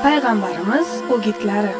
Payg'ambarimiz o'gitlari.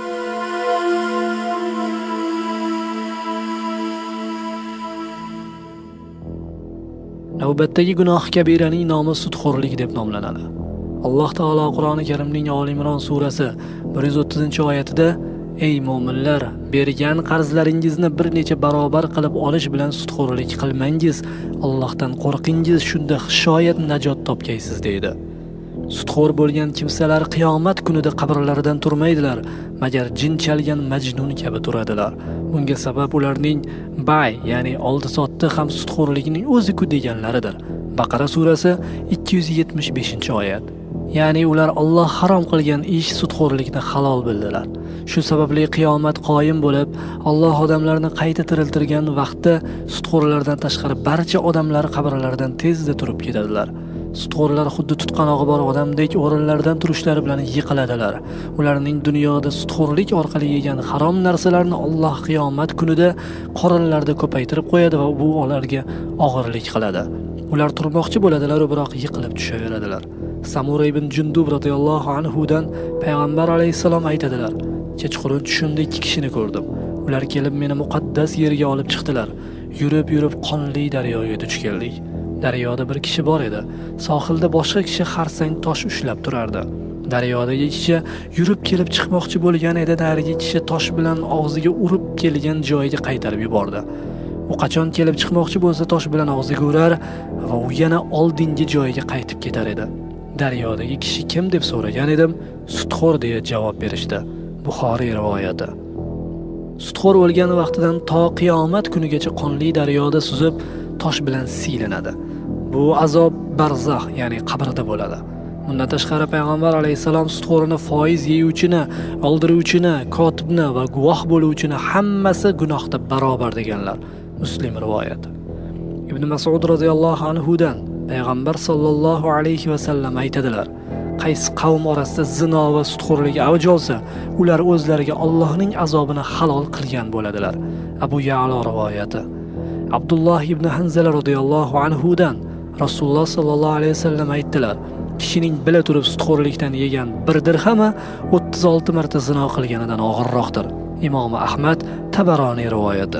Navbatdagi gunoh kabiraning nomi sudxo'rlik deb nomlanadi. Alloh taolo Qur'oni Karimning Oli Imron surasi 130-oyatida: "Ey mu'minlar, bergan qarzlaringizni bir necha barobar qilib olish bilan sudxo'rlik qilmangiz, Allohdan qo'rqingiz, shunda shoyat najot topgaysiz" deydi. Sudxo'r bo'lgan kimsalar qiyomat kunida qabrlaridan turmaydilar, magar jin chalgan majnun kabi turadilar. Bunga sabab ularning bay, ya'ni oldi sotdi ham sudxo'rlikning o'zi-ku deganlaridir. Baqara surasi 275-oyat. Ya'ni ular Alloh harom qilgan ish sudxo'rlikni halol bildilar. Shu sababli qiyomat qoyim bo'lib, Alloh odamlarni qayta tiriltirgan vaqtda sudxo'rlardan tashqari barcha odamlar qabrlaridan tezda turib ketadilar. Sudxo'rlar xuddi tutqanog'i bor odamdek o'rinlaridan turishlari bilan yiqiladilar. Ularning dunyoda sudxo'rlik orqali yegan harom narsalarni Alloh qiyomat kunida qorinlarida ko'paytirib qo'yadi va bu ularga og'irlik qiladi. Ular turmoqchi bo'ladilar, biroq yiqilib tushaveradilar. Samura ibn Jundub radhiyallohu anhudan payg'ambar alayhisalom aytadilar: "Kechqurun tushimda 2 kishini ko'rdim. Ular kelib meni muqaddas yerga olib chiqdilar. Yurib qonli daryoga duch keldik. Daryoda bir kishi bor edi. Sohilda boshqa kishi xarsang tosh ushlab turardi. Daryodagi kishi yurib kelib chiqmoqchi bo'lgan edi, narigi kishi tosh bilan og'ziga urib kelgan joyiga qaytarib yubordi. U qachon kelib chiqmoqchi bo'lsa tosh bilan og'ziga urar va u yana oldingi joyiga qaytib ketar edi. Daryodagi kishi kim deb so'ragan edim, sudxo'r deya javob berishdi." Buxoriy rivoyati. Sudxo'r o'lgan vaqtidan to qiyomat kunigacha qonli daryoda suzib, tosh bilan siylanadi. Bu azob barzax, ya'ni qabrda bo'ladi. Bundan tashqari payg'ambar alayhisalom sudxo'rini foiz yeyuvchini, oldiruvchini, kotibni va guvoh bo'luvchini hammasi gunohda barobar deganlar. Muslim rivoyati. Ibn Mas'ud radhiyallohu anhudan payg'ambar sallallohu alayhi va sallam aytadilar: "Qaysi qavm orasida zino va sudxo'rlik avj olsa, ular o'zlariga Allohning azobini halol qilgan bo'ladilar." Abu Ya'la rivoyati. Abdulloh ibn Hanzala radhiyallohu anhudan Rasululloh sallallohu alayhi vasallam aytdilar: "Kishining bila turib sudxo'rlikdan yegan 1 dirhami 36 marta zino qilganidan og'irroqdir." Imom Ahmad Tabaroniy rivoyati.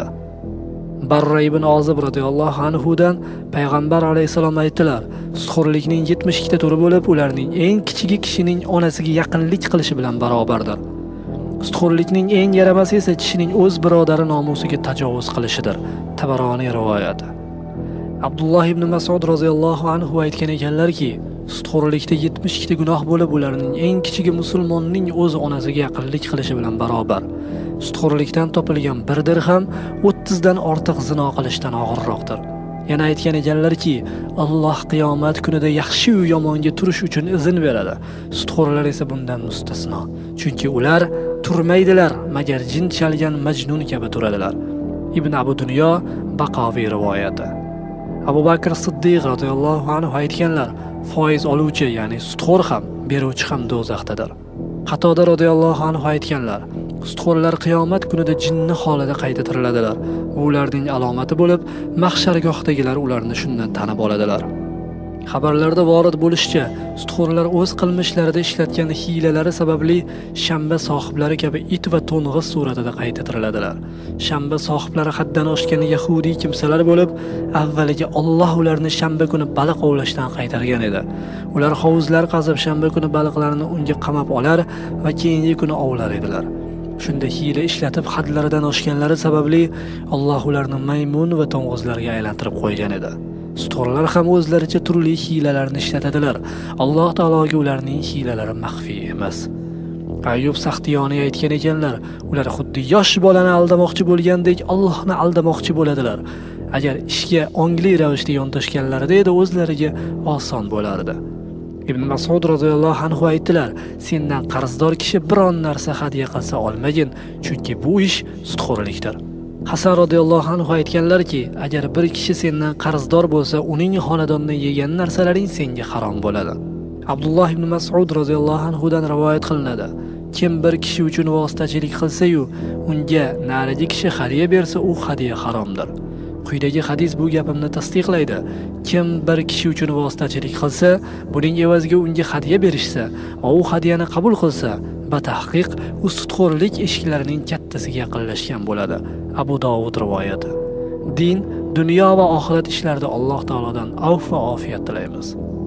Barra ibn Ozib radhiyallohu anhudan payg'ambar alayhisalom aytdilar: "Sudxo'rlikning 72 ta turi bo'lib, ularning eng kichigi kishining onasiga yaqinlik qilishi bilan barobardir. Sudxo'rlikning eng yaramasi esa kishining o'z birodari nomusiga tajovuz qilishidir." Tabaroniy rivoyati. Abdulloh ibn Mas'ud roziyallohu anhu aytgan ekanlarki, sudxo'rlikda 72 ta gunoh bo'lib, ularning eng kichigi musulmonning o'z onasiga yaqinlik qilishi bilan barobar. Sudxo'rlikdan topilgan 1 dirham 30 dan ortiq zino qilishdan og'irroqdir. Yana aytgan ekanlarki, Alloh qiyomat kunida yaxshi va yomonga turish uchun izn beradi. Sudxo'rlar esa bundan mustasno. Chunki ular turmaydilar, magar jin chalgan majnun kabi turadilar. Ibn Abu Dunyo Baqaviy rivoyati. Abu Bakr Siddiq radhiyallohu anhu aytganlar: "Foiz oluvchi, ya'ni sudxo'r ham, beruvchi ham do'zaxdadir." Qatoda radhiyallohu anhu aytganlar: "Sudxo'rlar qiyomat kunida jinni holida qayta tiriladilar. Bu ularning alomati bo'lib, mahshargohdagilar ularni shundan tanib oladilar." Xabarlarda vorid bo'lishicha, sudxo'rlar o'z qilmishlarida ishlatgan hiylalari sababli shanba sohiblari kabi it va to'ng'iz suratida qayta tiriladilar. Shanba sohiblari haddan oshgan yahudiy kimsalar bo'lib, avvaliga Alloh ularni shanba kuni baliq ovlashdan qaytargan edi. Ular hovuzlar qazib shanba kuni baliqlarni unga qamab olar va keyingi kuni ovlar edilar. Shunda hiyla ishlatib hadlaridan oshganlari sababli Alloh ularni maymun va to'ng'izlarga aylantirib qo'ygan edi. Sudxo'rlar ham o'zlaricha turli hiylalarni ishlatadilar. Alloh taologa ularning hiylalari maxfiy emas. Ayyub Saxtiyoniy aytgan ekanlar, ular xuddi yosh bolani aldamoqchi bo'lgandek Allohni aldamoqchi bo'ladilar. Agar ishga ongli ravishda yondashganlarida edi, o'zlariga oson bo'lardi. Ibn Mas'ud roziyallohu anhu aytdilar: "Sendan qarzdor kishi biron narsa hadya qilsa olmagin, chunki bu ish sudxo'rlikdir." Hasan radhiyallohu anhu aytganlarki, agar bir kishi sendan qarzdor bo'lsa, uning xonadonidan yegan narsalaring senga harom bo'ladi. Abdulloh ibn Mas'ud roziyallohu anhudan rivoyat qilinadi: Kim bir kishi uchun vositachilik qilsa-yu, unga narigi kishi hadiya bersa, u hadiya haromdir. Quyidagi hadis bu gapimni tasdiqlaydi. Kim bir kishi uchun vositachilik qilsa, buning evaziga unga hadya berishsa va u hadyani qabul qilsa, batahqiq u sudxo'rlik eshiklarining kattasiga yaqinlashgan bo'ladi. Abu Dovud rivoyati. Din, dunyo va oxirat ishlarida Alloh taolodan afv va ofiyat tilaymiz.